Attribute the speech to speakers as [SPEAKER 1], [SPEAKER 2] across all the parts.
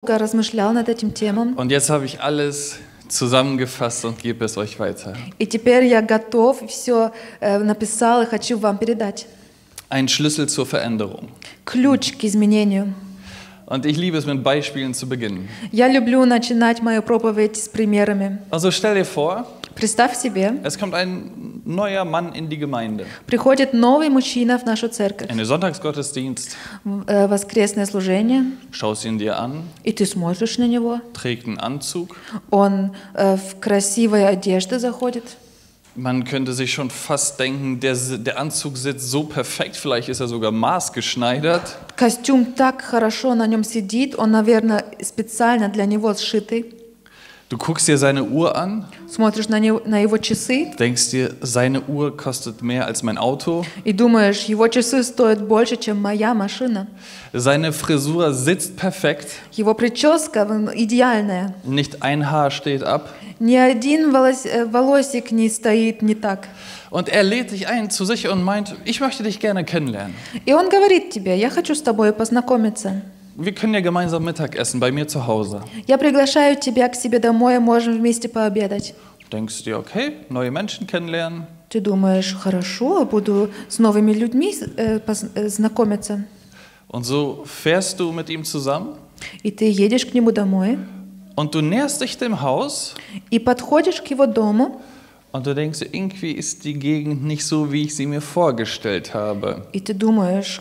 [SPEAKER 1] размышлял над этим темам,
[SPEAKER 2] Und jetzt habe ich alles zusammengefasst und gebe es euch weiter.
[SPEAKER 1] и теперь я готов, все написал и хочу вам передать.
[SPEAKER 2] Ein Schlüssel zur Veränderung.
[SPEAKER 1] Ключ к изменению.
[SPEAKER 2] Und ich liebe es, mit Beispielen zu beginnen.
[SPEAKER 1] Я люблю начинать мою проповедь с примерами.
[SPEAKER 2] Also stell dir vor,
[SPEAKER 1] Представь себе,
[SPEAKER 2] es kommt ein neuer Mann in die Gemeinde.
[SPEAKER 1] приходит новый мужчина в нашу церковь,
[SPEAKER 2] In den Sonntagsgottesdienst,
[SPEAKER 1] в воскресное служение,
[SPEAKER 2] schaust ihn dir an,
[SPEAKER 1] и ты смотришь на него.
[SPEAKER 2] trägt einen Anzug.
[SPEAKER 1] Он в красивой одежде заходит.
[SPEAKER 2] Man könnte sich schon fast denken, der Anzug sitzt so perfekt, vielleicht ist er sogar maßgeschneidert.
[SPEAKER 1] Костюм так хорошо на нем сидит, он, наверное, специально для него сшитый.
[SPEAKER 2] Du guckst dir seine Uhr an,
[SPEAKER 1] Смотришь на его часы
[SPEAKER 2] denkst dir, seine Uhr kostet mehr als mein Auto.
[SPEAKER 1] и думаешь, его часы стоят больше, чем моя машина.
[SPEAKER 2] Seine Frisur sitzt perfekt,
[SPEAKER 1] Его прическа идеальная.
[SPEAKER 2] nicht ein Haar steht ab.
[SPEAKER 1] Ни один волосик не стоит не так.
[SPEAKER 2] Und er lädt dich ein zu sich und meint, ich möchte dich gerne kennenlernen.
[SPEAKER 1] И он говорит тебе, я хочу с тобой познакомиться.
[SPEAKER 2] Wir können ja gemeinsam Mittag essen bei mir zu Hause.
[SPEAKER 1] Я приглашаю тебя к себе домой, можем вместе пообедать.
[SPEAKER 2] Denkst dir, okay, neue Menschen kennenlernen.
[SPEAKER 1] Ты думаешь, хорошо, буду с новыми людьми знакомиться.
[SPEAKER 2] Und so fährst du mit ihm zusammen
[SPEAKER 1] И ты едешь к нему домой,
[SPEAKER 2] und du näherst dich dem Haus
[SPEAKER 1] и подходишь к его дому,
[SPEAKER 2] und du denkst, irgendwie ist die Gegend nicht so, wie ich sie mir vorgestellt habe.
[SPEAKER 1] и ты думаешь,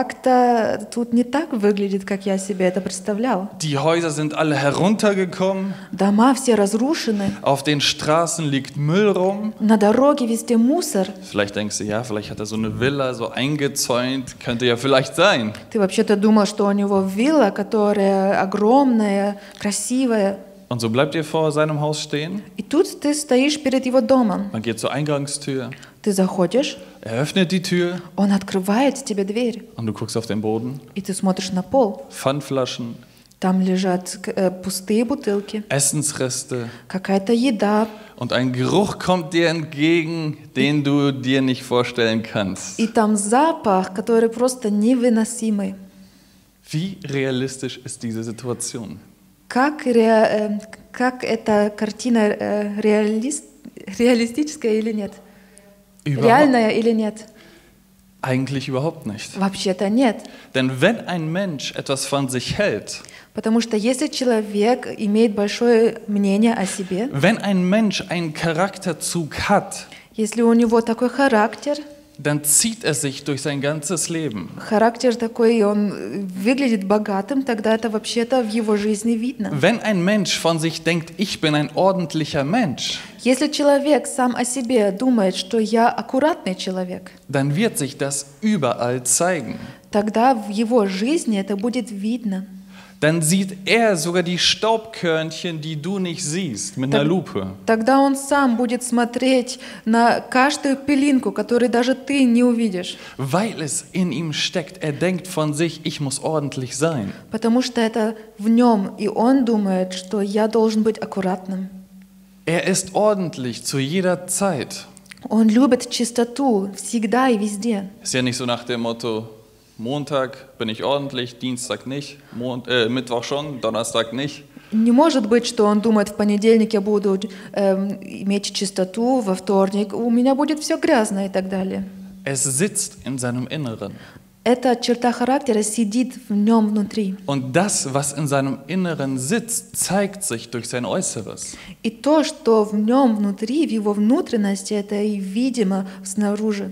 [SPEAKER 1] как-то тут не так выглядит, как я себе это представлял.
[SPEAKER 2] Die Häuser sind alle heruntergekommen,
[SPEAKER 1] Дома все разрушены,
[SPEAKER 2] auf den Straßen liegt Müll rum.
[SPEAKER 1] на дороге везде мусор.
[SPEAKER 2] Vielleicht denkst du, ja, vielleicht hat er so eine Villa so eingezäunt, könnte ja vielleicht sein.
[SPEAKER 1] Ты вообще-то думал, что у него вилла, которая огромная, красивая.
[SPEAKER 2] Und so bleibt ihr vor seinem Haus stehen.
[SPEAKER 1] И тут ты стоишь перед его домом.
[SPEAKER 2] Man geht zur Eingangstür,
[SPEAKER 1] Ты заходишь,
[SPEAKER 2] er öffnet die Tür
[SPEAKER 1] он открывает тебе дверь,
[SPEAKER 2] und du guckst auf den Boden.
[SPEAKER 1] и ты смотришь на пол.
[SPEAKER 2] Pfandflaschen,
[SPEAKER 1] Там лежат пустые бутылки,
[SPEAKER 2] Essensreste
[SPEAKER 1] какая-то еда,
[SPEAKER 2] und ein Geruch kommt dir entgegen, den du dir nicht vorstellen kannst.
[SPEAKER 1] и там запах, который просто невыносимый.
[SPEAKER 2] Wie realistisch ist diese Situation?
[SPEAKER 1] Как эта картина реалистическая или нет? Реальная или нет?
[SPEAKER 2] Eigentlich überhaupt nicht.
[SPEAKER 1] Вообще-то нет.
[SPEAKER 2] Denn wenn ein Mensch etwas von sich hält,
[SPEAKER 1] Потому что если человек имеет большое мнение о себе,
[SPEAKER 2] wenn ein Mensch einen Charakterzug hat,
[SPEAKER 1] если у него такой характер,
[SPEAKER 2] dann zieht er sich durch sein ganzes Leben.
[SPEAKER 1] характер такой, и он выглядит богатым, тогда это вообще-то в его жизни видно.
[SPEAKER 2] Wenn ein Mensch von sich denkt, ich bin ein ordentlicher Mensch,
[SPEAKER 1] Если человек сам о себе думает, что я аккуратный человек,
[SPEAKER 2] dann wird sich das überall zeigen.
[SPEAKER 1] тогда в его жизни это будет видно.
[SPEAKER 2] Dann sieht er sogar die Staubkörnchen, die du nicht siehst, mit einer Lupe.
[SPEAKER 1] Тогда он сам будет смотреть на каждую пылинку, которую даже ты не увидишь.
[SPEAKER 2] Weil es in ihm steckt. Er denkt von sich, ich muss ordentlich sein.
[SPEAKER 1] Потому что это в нем, и он думает, что я должен быть аккуратным.
[SPEAKER 2] Er ist ordentlich zu jeder Zeit.
[SPEAKER 1] Он любит чистоту всегда и везде.
[SPEAKER 2] Ist ja nicht so nach dem Motto, Montag bin ich ordentlich, Dienstag nicht, Mittwoch schon, Donnerstag nicht.
[SPEAKER 1] Не может быть, что он думает, в понедельник я буду иметь чистоту, во вторник у меня будет все грязно и так далее.
[SPEAKER 2] Es sitzt in seinem Inneren.
[SPEAKER 1] Эта черта характера сидит в нем внутри.
[SPEAKER 2] Und das, was in seinem Inneren sitzt, zeigt sich durch sein Äußeres.
[SPEAKER 1] И то, что в нем внутри, в его внутренности, это и видимо снаружи.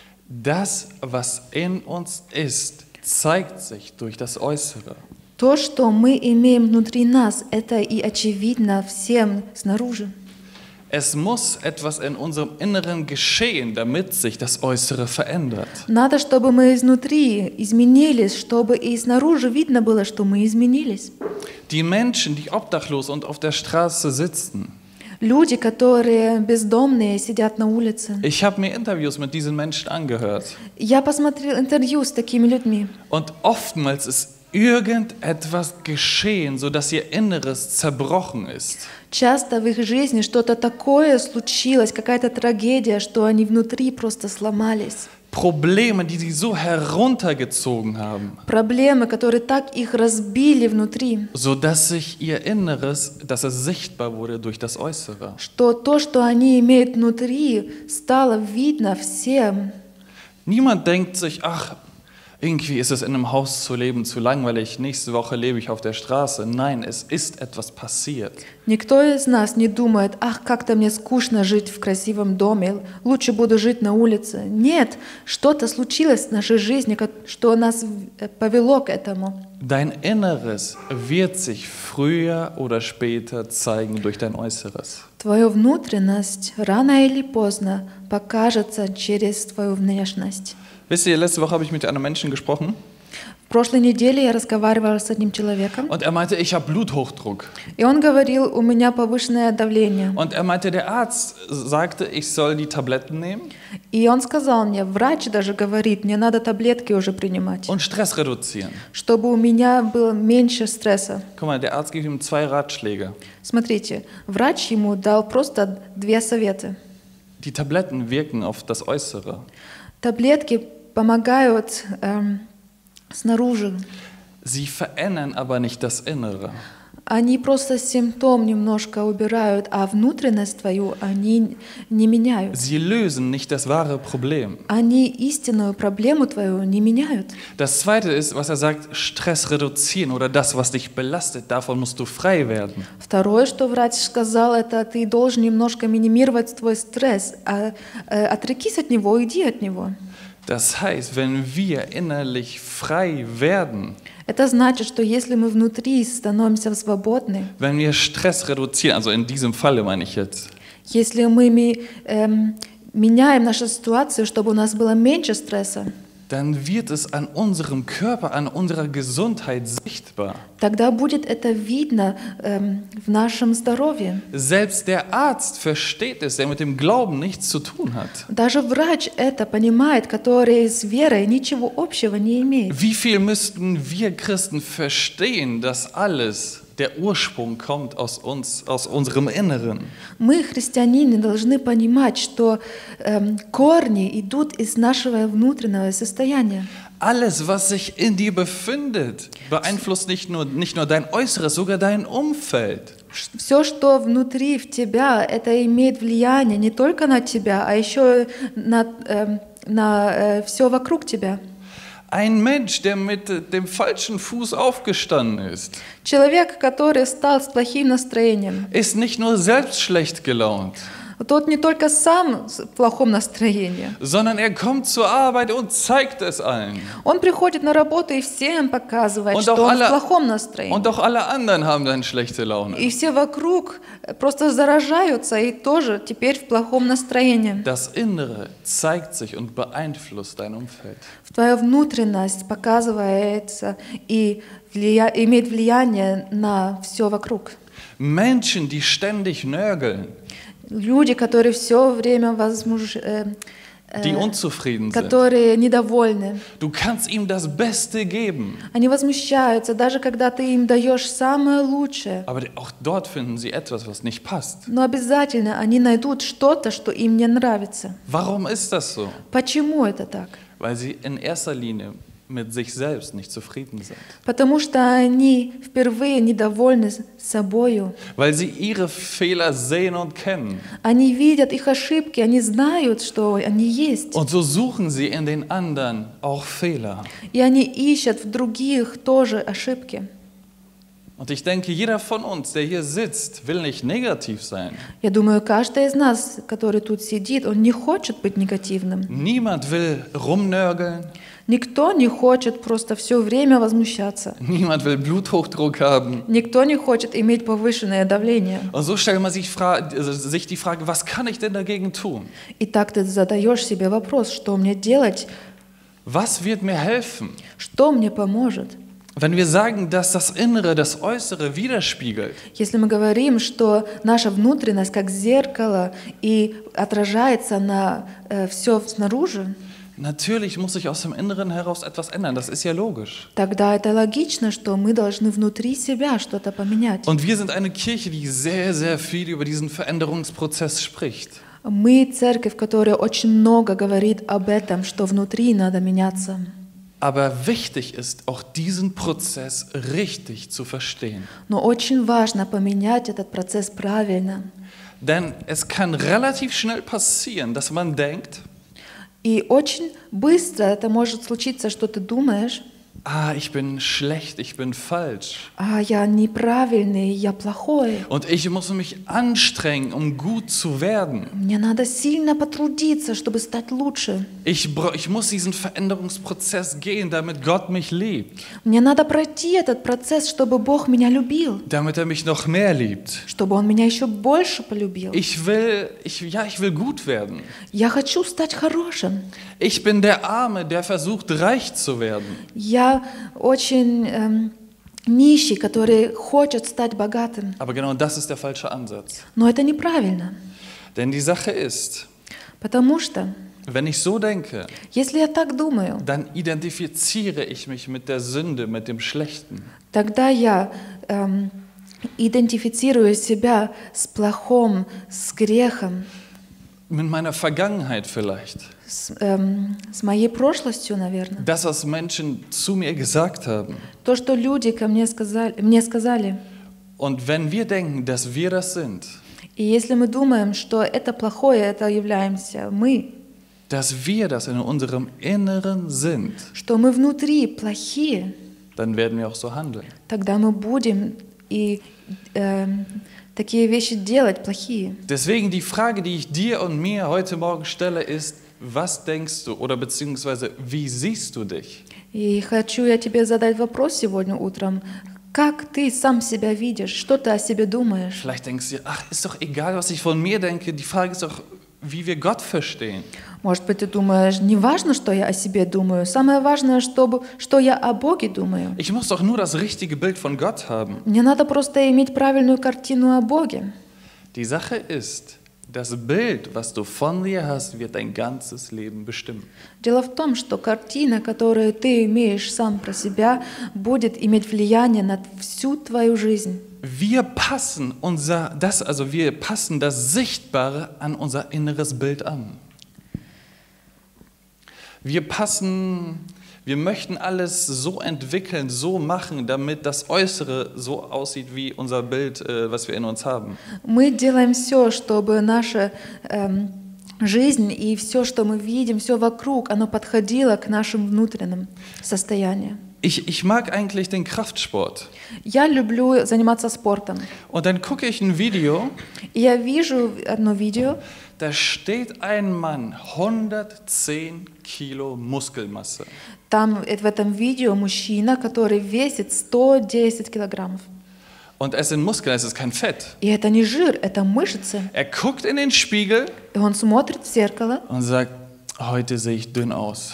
[SPEAKER 2] Das, was in uns ist, zeigt sich durch das Äußere.
[SPEAKER 1] То, что мы имеем внутри нас, это и очевидно всем снаружи.
[SPEAKER 2] Es muss etwas in unserem Inneren geschehen, damit sich das Äußere verändert.
[SPEAKER 1] Надо, чтобы мы изнутри изменились, чтобы и снаружи видно было, что мы изменились.
[SPEAKER 2] Die Menschen, die obdachlos und auf der Straße sitzen.
[SPEAKER 1] Люди, которые бездомные, сидят на улице.
[SPEAKER 2] Ich habe mir Interviews mit diesen Menschen angehört.
[SPEAKER 1] Я посмотрел интервью с такими людьми.
[SPEAKER 2] Und oftmals ist irgendetwas geschehen, sodass ihr Inneres zerbrochen ist.
[SPEAKER 1] Часто в их жизни что-то такое случилось, какая-то трагедия, что они внутри просто сломались.
[SPEAKER 2] Probleme, die sie so heruntergezogen haben,
[SPEAKER 1] Проблемы, которые так их разбили внутри,
[SPEAKER 2] sodass sich ihr Inneres, dass es sichtbar wurde durch das Äußere.
[SPEAKER 1] что то, что они имеют внутри, стало видно всем.
[SPEAKER 2] Niemand denkt sich, ach, irgendwie ist es in einem Haus zu leben zu langweilig, nächste Woche lebe ich auf der Straße. Nein, es ist etwas passiert.
[SPEAKER 1] Никто из нас не думает, ах, как-то мне скучно жить в красивом доме, лучше буду жить на улице. Нет, что-то случилось в нашей жизни, что нас повело к этому.
[SPEAKER 2] Dein Inneres wird sich früher oder später zeigen durch dein Äußeres.
[SPEAKER 1] Твою внутренность рано или поздно покажется через твою внешность.
[SPEAKER 2] Wisst ihr, letzte Woche habe ich mit einem Menschen gesprochen
[SPEAKER 1] В прошлой неделе я разговаривала с одним человеком,
[SPEAKER 2] und er meinte, ich habe Bluthochdruck.
[SPEAKER 1] и он говорил, у меня повышенное давление.
[SPEAKER 2] Und er meinte, der Arzt sagte, ich soll die Tabletten nehmen
[SPEAKER 1] И он сказал мне, врач даже говорит, мне надо таблетки уже принимать,
[SPEAKER 2] und Stress reduzieren.
[SPEAKER 1] чтобы у меня было меньше стресса.
[SPEAKER 2] Guck mal, der Arzt gibt ihm 2 Ratschläge.
[SPEAKER 1] Смотрите, врач ему дал просто 2 совета.
[SPEAKER 2] Die Tabletten wirken auf das Äußere.
[SPEAKER 1] Таблетки помогают снаружи.
[SPEAKER 2] Sie verändern aber nicht das Innere.
[SPEAKER 1] Они просто симптом немножко убирают, а внутренность твою они не меняют.
[SPEAKER 2] Sie lösen nicht das wahre Problem.
[SPEAKER 1] Они истинную проблему твою не меняют.
[SPEAKER 2] Das Zweite ist, was er sagt, Stress reduzieren oder das, was dich belastet, davon musst du frei werden.
[SPEAKER 1] Второе, что врач сказал, это ты должен немножко минимировать твой стресс, отрекись от него, уйди от него.
[SPEAKER 2] Das heißt, wenn wir innerlich frei werden,
[SPEAKER 1] Это значит, что если мы внутри становимся свободны,
[SPEAKER 2] wenn wir Stress reduzieren, also in diesem Falle meine ich jetzt,
[SPEAKER 1] если мы меняем нашу ситуацию, чтобы у нас было меньше стресса,
[SPEAKER 2] dann wird es an unserem Körper, an unserer Gesundheit sichtbar.
[SPEAKER 1] тогда будет это видно в нашем здоровье.
[SPEAKER 2] Selbst der Arzt versteht es, der mit dem Glauben nichts zu tun hat.
[SPEAKER 1] Даже врач это понимает, который с верой ничего общего не имеет.
[SPEAKER 2] Wie viel müssten wir Christen verstehen, dass alles, der Ursprung kommt aus uns, aus unserem Inneren?
[SPEAKER 1] Мы, христиане, должны понимать, что корни идут из нашего внутреннего состояния.
[SPEAKER 2] Alles, was sich in dir befindet, beeinflusst nicht nur dein Äußeres, sogar dein Umfeld.
[SPEAKER 1] Все, что внутри в тебя, это имеет влияние не только на тебя, а еще на все вокруг тебя.
[SPEAKER 2] Ein Mensch, der mit dem falschen Fuß aufgestanden ist,
[SPEAKER 1] Человек, который стал с плохим настроением,
[SPEAKER 2] ist nicht nur selbst schlecht gelaunt,
[SPEAKER 1] тот не только сам в плохом настроении,
[SPEAKER 2] sondern er kommt zur Arbeit und zeigt es allen.
[SPEAKER 1] он приходит на работу и всем показывает, что он в плохом настроении.
[SPEAKER 2] Und auch alle anderen haben dann schlechte Laune.
[SPEAKER 1] И все вокруг просто заражаются и тоже теперь в плохом настроении.
[SPEAKER 2] Das Innere zeigt sich und beeinflusst dein Umfeld.
[SPEAKER 1] Твоя внутренность показывается и имеет влияние на все вокруг.
[SPEAKER 2] Menschen, die ständig nörgeln,
[SPEAKER 1] Люди, которые все время
[SPEAKER 2] die unzufrieden sind.
[SPEAKER 1] которые недовольны.
[SPEAKER 2] Du kannst ihm das Beste geben,
[SPEAKER 1] Они возмущаются, даже когда ты им даешь самое лучшее.
[SPEAKER 2] aber auch dort finden sie etwas, was nicht passt.
[SPEAKER 1] Но обязательно они найдут что-то, что им не нравится.
[SPEAKER 2] Warum ist das so?
[SPEAKER 1] Почему это так?
[SPEAKER 2] Weil sie in erster Linie mit sich selbst nicht zufrieden sind.
[SPEAKER 1] Потому что они впервые недовольны собою.
[SPEAKER 2] Weil sie ihre Fehler sehen und kennen.
[SPEAKER 1] Они видят их ошибки, они знают, что они есть.
[SPEAKER 2] Und so suchen sie in den anderen auch Fehler.
[SPEAKER 1] И они ищут в других тоже ошибки.
[SPEAKER 2] Und ich denke, jeder von uns, der hier sitzt, will nicht negativ sein.
[SPEAKER 1] Я думаю, каждый из нас, который тут сидит, он не хочет быть негативным.
[SPEAKER 2] Niemand will rumnörgeln.
[SPEAKER 1] Никто не хочет просто все время возмущаться.
[SPEAKER 2] Niemand will Bluthochdruck haben.
[SPEAKER 1] Никто не хочет иметь повышенное давление.
[SPEAKER 2] Und so stellt man sich die Frage, was kann ich denn dagegen tun?
[SPEAKER 1] И так ты задаешь себе вопрос, что мне делать,
[SPEAKER 2] Was wird mir helfen?
[SPEAKER 1] что мне поможет.
[SPEAKER 2] Wenn wir sagen, dass das Innere das Äußere widerspiegelt,
[SPEAKER 1] Если мы говорим, что наша внутренность как зеркало и отражается на все снаружи,
[SPEAKER 2] natürlich muss sich aus dem Inneren heraus etwas ändern. Das ist ja logisch.
[SPEAKER 1] тогда это логично, что мы должны внутри себя что-то поменять.
[SPEAKER 2] Und wir sind eine Kirche, die sehr, sehr viel über diesen Veränderungsprozess spricht.
[SPEAKER 1] Мы церковь, которая очень много говорит об этом, что внутри надо меняться.
[SPEAKER 2] Aber wichtig ist, auch diesen Prozess richtig zu verstehen.
[SPEAKER 1] Но очень важно поменять этот процесс правильно.
[SPEAKER 2] Denn es kann relativ schnell passieren, dass man denkt,
[SPEAKER 1] И очень быстро это может случиться, что ты думаешь,
[SPEAKER 2] ich bin schlecht, ich bin falsch.
[SPEAKER 1] я неправильный, я плохой.
[SPEAKER 2] Und ich muss mich anstrengen, um gut zu werden.
[SPEAKER 1] Мне надо сильно потрудиться, чтобы стать лучше.
[SPEAKER 2] Ich muss diesen Veränderungsprozess gehen, damit Gott mich liebt.
[SPEAKER 1] Мне надо пройти этот процесс, чтобы Бог меня любил,
[SPEAKER 2] Damit mich noch mehr liebt.
[SPEAKER 1] чтобы Он меня еще больше полюбил.
[SPEAKER 2] Ich will gut werden.
[SPEAKER 1] Я хочу стать хорошим.
[SPEAKER 2] Ich bin der Arme, der versucht, reich zu werden.
[SPEAKER 1] Я очень нищий, который хочет стать богатым.
[SPEAKER 2] Aber genau das ist der falsche Ansatz.
[SPEAKER 1] Но это неправильно.
[SPEAKER 2] Denn die Sache ist,
[SPEAKER 1] Потому что,
[SPEAKER 2] wenn ich so denke,
[SPEAKER 1] если я так думаю,
[SPEAKER 2] dann identifiziere ich mich mit der Sünde, mit dem Schlechten.
[SPEAKER 1] тогда я идентифицирую себя с плохом, с грехом,
[SPEAKER 2] Mit meiner Vergangenheit vielleicht.
[SPEAKER 1] с моей прошлостью, наверное.
[SPEAKER 2] Das, was Menschen zu mir gesagt haben.
[SPEAKER 1] То, что люди мне сказали.
[SPEAKER 2] Und wenn wir denken, dass wir das sind,
[SPEAKER 1] И если мы думаем, что это плохое, это являемся мы,
[SPEAKER 2] dass wir das in unserem Inneren sind,
[SPEAKER 1] что мы внутри плохие,
[SPEAKER 2] dann werden wir auch so handeln.
[SPEAKER 1] тогда мы будем и такие вещи делать плохие.
[SPEAKER 2] Deswegen die Frage, die ich dir und mir heute Morgen stelle, ist, was denkst du oder beziehungsweise wie siehst du dich?
[SPEAKER 1] И хочу я тебе задать вопрос сегодня утром. Как ты сам себя видишь? Что ты о себе думаешь?
[SPEAKER 2] Vielleicht denkst du dir, ist doch egal, was ich von mir denke, die Frage ist doch, wie wir Gott verstehen.
[SPEAKER 1] Может быть, ты думаешь, не важно, что я о себе думаю. Самое важное, что я о Боге думаю.
[SPEAKER 2] Ich muss doch nur das richtige Bild von Gott haben.
[SPEAKER 1] Мне надо просто иметь правильную картину о Боге.
[SPEAKER 2] Die Sache ist, das Bild, was du von dir hast, wird dein ganzes Leben bestimmen.
[SPEAKER 1] Дело в том, что картина, которую ты имеешь сам про себя, будет иметь влияние на всю твою жизнь.
[SPEAKER 2] Wir passen das Sichtbare an unser inneres Bild an. Wir möchten alles so entwickeln, so machen, damit das Äußere so aussieht wie unser Bild, was wir in uns haben.
[SPEAKER 1] Мы делаем все, чтобы наша жизнь и все, что мы видим, все вокруг, оно подходило к нашим внутренним состояниям.
[SPEAKER 2] Ich mag eigentlich den Kraftsport.
[SPEAKER 1] Я люблю заниматься спортом.
[SPEAKER 2] Und dann gucke ich ein Video.
[SPEAKER 1] И я вижу одно видео.
[SPEAKER 2] Da steht ein Mann, 110 Kilo Muskelmasse.
[SPEAKER 1] Там в этом видео мужчина, который весит 110 килограммов.
[SPEAKER 2] Und es sind Muskeln, es ist kein Fett.
[SPEAKER 1] И это не жир, это мышцы.
[SPEAKER 2] Er guckt in den Spiegel
[SPEAKER 1] И он смотрит в зеркало
[SPEAKER 2] und sagt, heute sehe ich dünn aus.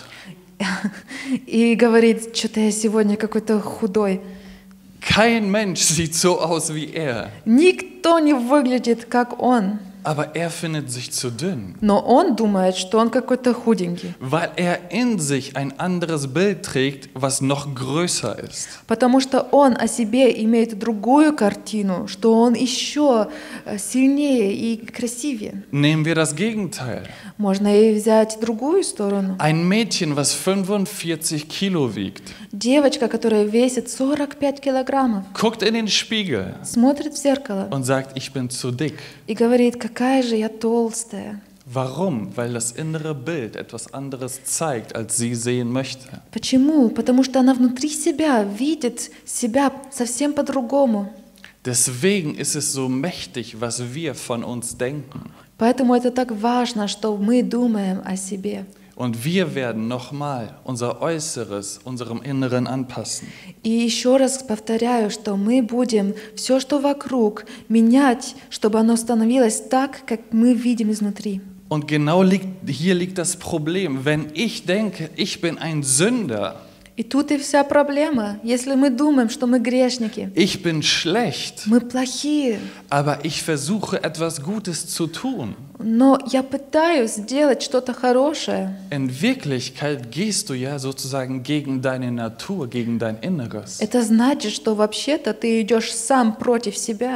[SPEAKER 1] и говорит, что-то я сегодня какой-то худой.
[SPEAKER 2] Kein Mensch sieht so aus wie er.
[SPEAKER 1] Никто не выглядит, как он.
[SPEAKER 2] Aber er findet sich zu dünn.
[SPEAKER 1] Но он думает, что он какой-то худенький.
[SPEAKER 2] Weil er in sich ein anderes Bild trägt, was noch größer ist.
[SPEAKER 1] Потому что он о себе имеет другую картину, что он еще сильнее и красивее.
[SPEAKER 2] Nehmen wir das Gegenteil.
[SPEAKER 1] Можно и взять другую сторону.
[SPEAKER 2] Ein Mädchen, was 45 Kilo wiegt,
[SPEAKER 1] Девочка, которая весит 45 килограммов,
[SPEAKER 2] guckt in den Spiegel
[SPEAKER 1] смотрит в зеркало
[SPEAKER 2] und sagt, ich bin zu dick.
[SPEAKER 1] и говорит, какая же я толстая.
[SPEAKER 2] Warum? Weil das innere Bild etwas anderes zeigt, als sie sehen möchte.
[SPEAKER 1] Почему? Потому что она внутри себя видит себя совсем по-другому.
[SPEAKER 2] Deswegen ist es so mächtig, was wir von uns denken.
[SPEAKER 1] Поэтому это так важно, что мы думаем о себе.
[SPEAKER 2] Und wir werden nochmal unser Äußeres unserem Inneren anpassen.
[SPEAKER 1] И еще раз повторяю, что мы будем все, что вокруг, менять, чтобы оно становилось так, как мы видим изнутри.
[SPEAKER 2] Und genau hier liegt das Problem. Wenn ich denke, ich bin ein Sünder,
[SPEAKER 1] И тут и вся проблема. Если мы думаем, что мы грешники,
[SPEAKER 2] ich bin schlecht,
[SPEAKER 1] мы плохие,
[SPEAKER 2] aber ich versuche etwas Gutes zu tun.
[SPEAKER 1] но я пытаюсь сделать что-то хорошее.
[SPEAKER 2] In Wirklichkeit gehst du ja sozusagen gegen deine Natur, gegen dein Inneres.
[SPEAKER 1] Это значит, что вообще-то ты идешь сам против себя.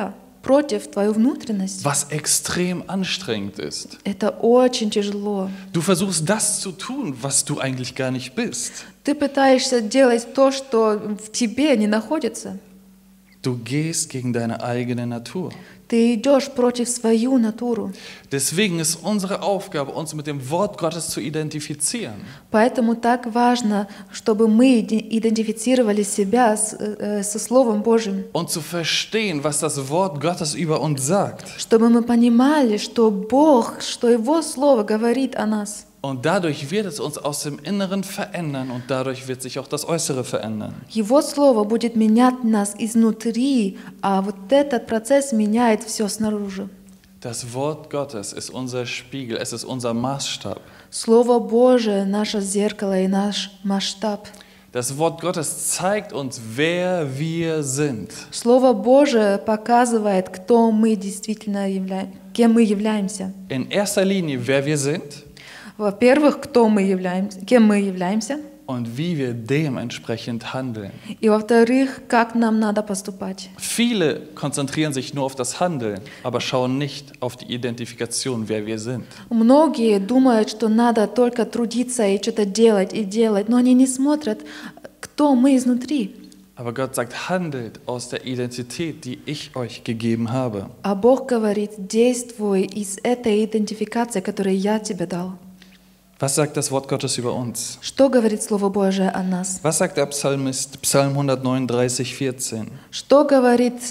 [SPEAKER 1] против твою внутренность.
[SPEAKER 2] was extrem anstrengend ist.
[SPEAKER 1] Это очень тяжело.
[SPEAKER 2] Du versuchst das zu tun, was du eigentlich gar nicht bist.
[SPEAKER 1] Ты пытаешься делать то, что в тебе не находится.
[SPEAKER 2] Du gehst gegen deine eigene Natur.
[SPEAKER 1] Ты идешь против свою натуру.
[SPEAKER 2] Deswegen ist unsere Aufgabe, uns mit dem Wort Gottes zu identifizieren.
[SPEAKER 1] Поэтому так важно, чтобы мы идентифицировали себя со Словом Божьим.
[SPEAKER 2] Und zu verstehen, was das Wort Gottes über uns sagt.
[SPEAKER 1] Чтобы мы понимали, что Бог, что Его Слово говорит о нас.
[SPEAKER 2] Und dadurch wird es uns aus dem Inneren verändern und dadurch wird sich auch das Äußere verändern.
[SPEAKER 1] Его Слово будет менять нас изнутри, а вот этот процесс меняет все снаружи.
[SPEAKER 2] Das Wort Gottes ist unser Spiegel, es ist unser Maßstab.
[SPEAKER 1] Слово Божие – наше зеркало и наш масштаб.
[SPEAKER 2] Das Wort Gottes zeigt uns, wer wir sind.
[SPEAKER 1] Слово Божие показывает, кто мы действительно являемся, кем мы являемся.
[SPEAKER 2] In erster Linie, wer wir sind.
[SPEAKER 1] Во-первых, кто мы являемся, кем мы являемся.
[SPEAKER 2] Und wie wir dementsprechend handeln.
[SPEAKER 1] И во-вторых, как нам надо поступать.
[SPEAKER 2] Viele konzentrieren sich nur auf das Handeln, aber schauen nicht auf die Identifikation, wer wir sind.
[SPEAKER 1] Многие думают, что надо только трудиться и что-то делать, но они не смотрят, кто мы изнутри.
[SPEAKER 2] Aber Gott sagt, handelt aus der Identität, die ich euch gegeben habe.
[SPEAKER 1] А Бог говорит, действуй из этой идентификации, которую я тебе дал.
[SPEAKER 2] Was sagt das Wort Gottes über uns?
[SPEAKER 1] Что говорит Слово Божие о нас?
[SPEAKER 2] Was sagt der Psalmist, Psalm 139, 14?
[SPEAKER 1] Что говорит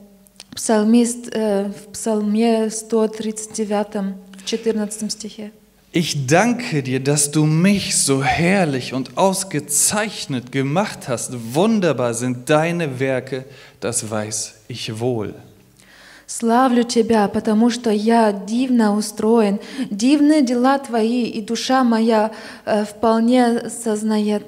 [SPEAKER 1] псалмист в Псалме 139, в 14 стихе?
[SPEAKER 2] Ich danke dir, dass du mich so herrlich und ausgezeichnet gemacht hast. Wunderbar sind deine Werke, das weiß ich wohl.
[SPEAKER 1] Славлю Тебя, потому что я дивно устроен, дивные дела Твои, и душа моя вполне сознает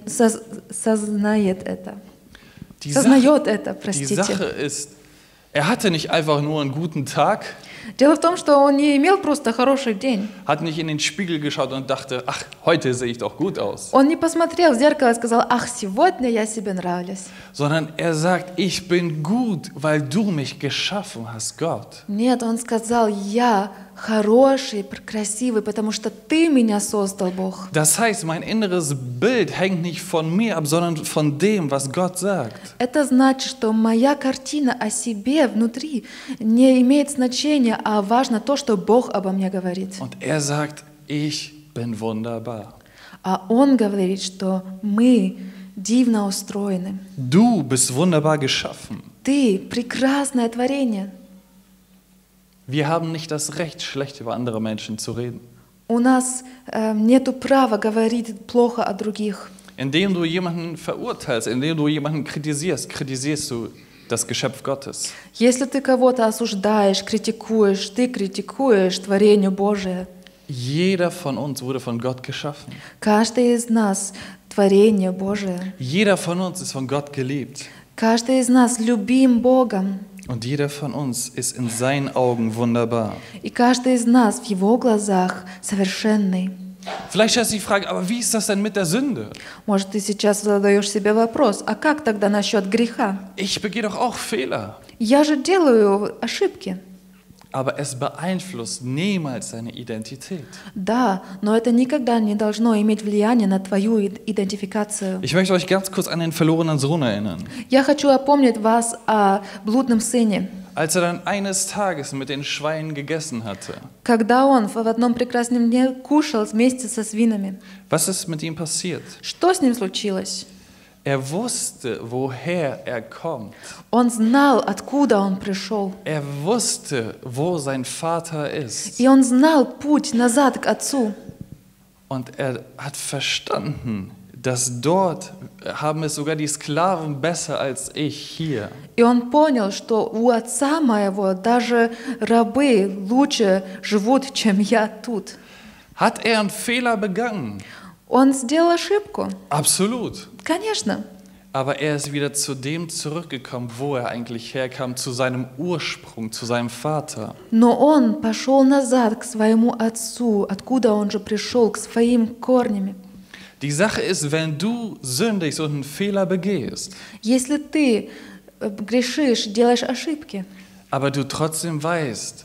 [SPEAKER 1] это. Сознает это,
[SPEAKER 2] Die
[SPEAKER 1] простите.
[SPEAKER 2] Sache ist, er hatte nicht einfach nur einen guten Tag,
[SPEAKER 1] Дело в том, что он не имел просто хороший день.
[SPEAKER 2] hat nicht in den Spiegel geschaut und dachte, ach, heute sehe ich doch gut aus.
[SPEAKER 1] Он не посмотрел в зеркало и сказал, ах, сегодня я себе нравлюсь.
[SPEAKER 2] Sondern er sagt, ich bin gut, weil du mich geschaffen hast, Gott.
[SPEAKER 1] Нет, он сказал, я хороший, красивый, потому что Ты меня создал, Бог.
[SPEAKER 2] Das heißt, mein inneres Bild hängt nicht von mir ab, sondern von dem, was Gott sagt.
[SPEAKER 1] Это значит, что моя картина о себе внутри не имеет значения, а важно то, что Бог обо мне говорит.
[SPEAKER 2] Und er sagt, ich bin wunderbar.
[SPEAKER 1] А Он говорит, что мы дивно устроены.
[SPEAKER 2] Du bist wunderbar geschaffen.
[SPEAKER 1] Ты прекрасное творение.
[SPEAKER 2] Wir haben nicht das Recht, schlecht über andere Menschen zu reden.
[SPEAKER 1] У нас нету права говорить плохо о других.
[SPEAKER 2] Indem du jemanden verurteilst, indem du jemanden kritisierst, kritisierst du das Geschöpf Gottes.
[SPEAKER 1] Если ты кого-то осуждаешь, критикуешь, ты критикуешь творение Божие.
[SPEAKER 2] Jeder von uns wurde von Gott geschaffen.
[SPEAKER 1] Каждый из нас творение Божие.
[SPEAKER 2] Jeder von uns ist von Gott geliebt.
[SPEAKER 1] Каждый из нас любим Богом.
[SPEAKER 2] Und jeder von uns ist in seinen Augen wunderbar.
[SPEAKER 1] И каждый из нас в Его глазах совершенный.
[SPEAKER 2] Vielleicht stellst du die Frage, aber wie ist das denn mit der Sünde?
[SPEAKER 1] Может, ты сейчас задаешь себе вопрос, а как тогда насчет греха?
[SPEAKER 2] Ich begehe doch auch Fehler.
[SPEAKER 1] Я же делаю ошибки.
[SPEAKER 2] Aber es beeinflusst niemals deine Identität.
[SPEAKER 1] Да, но это никогда не должно иметь влияния на твою идентификацию.
[SPEAKER 2] Ich möchte euch ganz kurz an den verlorenen Sohn erinnern.
[SPEAKER 1] Я хочу опомнить вас о блудном сыне.
[SPEAKER 2] Als er dann eines Tages mit den Schweinen gegessen hatte,
[SPEAKER 1] Когда он в одном прекрасном дне кушал вместе со свинами.
[SPEAKER 2] was ist mit ihm passiert?
[SPEAKER 1] Что с ним случилось?
[SPEAKER 2] Er wusste, woher er kommt.
[SPEAKER 1] Он знал, откуда он пришел.
[SPEAKER 2] Er wusste, wo sein Vater ist.
[SPEAKER 1] И он знал путь назад к отцу.
[SPEAKER 2] Und er hat verstanden, dass dort haben es sogar die Sklaven besser als ich hier.
[SPEAKER 1] И он понял, что у отца моего даже рабы лучше живут, чем я тут.
[SPEAKER 2] Hat er einen Fehler begangen?
[SPEAKER 1] Он сделал ошибку.
[SPEAKER 2] Absolut.
[SPEAKER 1] Конечно.
[SPEAKER 2] Aber er ist wieder zu dem zurückgekommen, wo er eigentlich herkam, zu seinem Ursprung, zu seinem Vater.
[SPEAKER 1] Но он пошел назад к своему отцу, откуда он же пришел, к своим корням.
[SPEAKER 2] Die Sache ist, wenn du sündigst und einen Fehler begehst,
[SPEAKER 1] Если ты грешишь, делаешь ошибки,
[SPEAKER 2] aber du trotzdem weißt,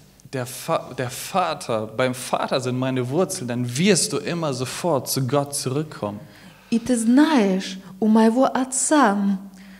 [SPEAKER 2] beim Vater sind meine Wurzeln, dann wirst du immer sofort zu Gott zurückkommen.
[SPEAKER 1] И ты знаешь, у моего Отца